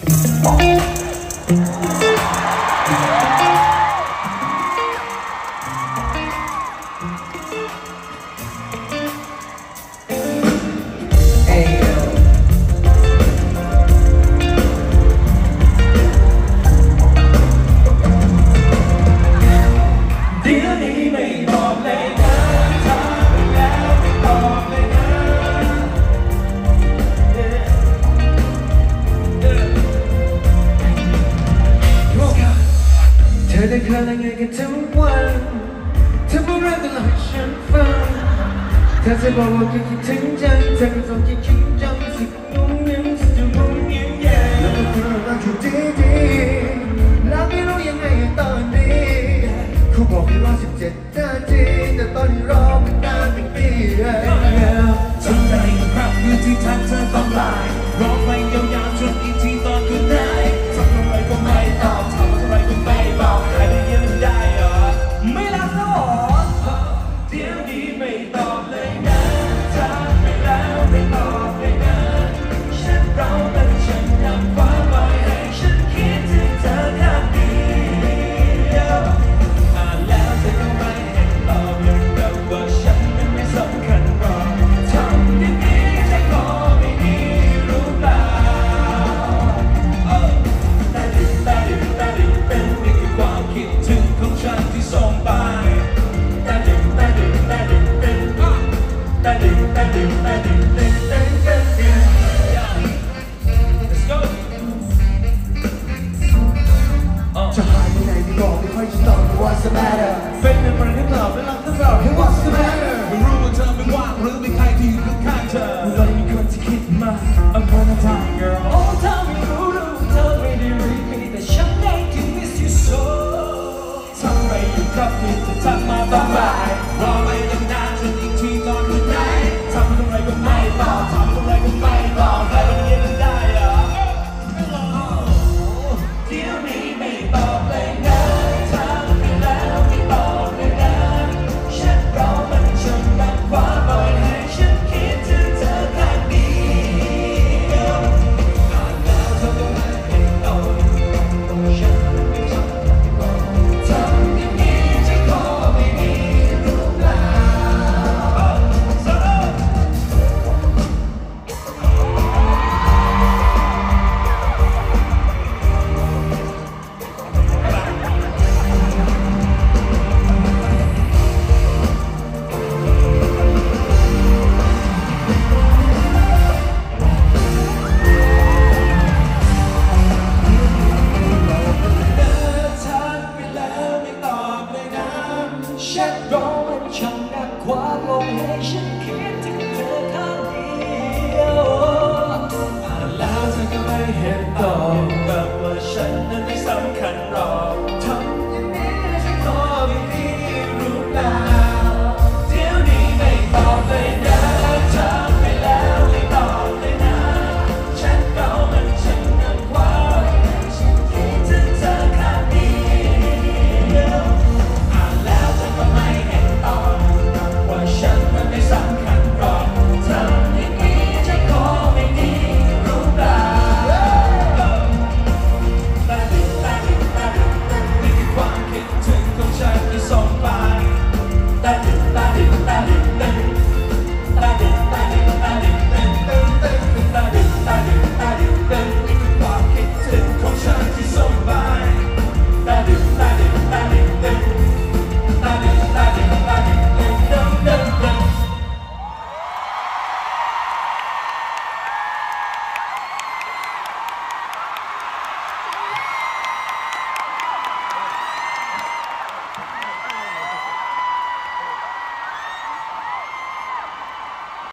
เธอได้เคยอะไรกันทุกวันเธอบอกรักกันแล้วให้ฉันฟังเธอจะบอกว่าแค่คิดถึงจังเธอก็ต้องคิดจังสินุ่มยิ้มสิจะนุ่มยิ้มแย่แล้วก็คุณรักอยู่ดีๆแล้วไม่รู้ยังไงตอนนี้เขาบอกให้รอ17 นาทีแต่ตอนนี้รอมันนานเป็นปีฉันได้ครับคือที่ทางเธอต้องลายรอไปยาวๆจนอีกทีตอนคืนไหนทำอะไรก็ไม่ตอบทำอะไรก็ไม่บอกใครได้ยินได้เหรอไม่รักแล้วหรอเดี๋ยวนี้ไม่ตอบเลยนะทักไปแล้วไม่ตอบเลยนะฉันเราเป็นฉันนำความไว้ให้ฉันคิดถึงเธอข้างเดียวอ่านแล้วเธอก็ไม่เห็นตอบเลยกับว่าฉันมันไม่สำคัญหรอกทำอย่างนี้ใจก็ไม่ดีรู้เปล่าแต่ดึงเป็นนี่คือความคิดถึงของฉันที่ส่งไปแต่ดึงเป็นแต่ดึงLet's go จะหายไปไหนไม่บอกไม่ค่อยจะตอบ What's the matter เป็นอะไรที่ตอบไม่รักก็ตอบแค่ What's the matter ไม่รู้ว่าเธอไม่ว่างหรือมีใครที่อยู่ข้างเธอเรามีคนที่คิดมา I'm one of time girl โอ้เธอไม่รู้เธอไม่ได้รีบมีแต่ฉันได้ที่ miss you so ทำไรอยู่ครับที่จะทักมาตอนบ่ายรอไปตั้งนานจนอีกทีตอนคืนไหนทำอะไรก็ไม่ตอบทำอะไรก็ไม่บอกใครมันเย็นได้เหรอเดี๋ยวนี้ไม่ตอบเลยนะทักไปแล้วไม่ตอบเลยนะฉันรอมันจนดังความบ่อยให้ฉันคิดถึงเธอข้างเดียวอ่านแล้วเธอก็ไม่เห็นตอบฉันไม่ชอบทำอย่างนี้ใจก็ไม่ดีรู้เปล่าทักไปแล้วไม่ตอบเลยนะแชทร้องมันช่างหนักความลงให้ฉันคิดถึงเธอข้างเดียวอ่านแล้วเธอก็ไม่เห็นตอบ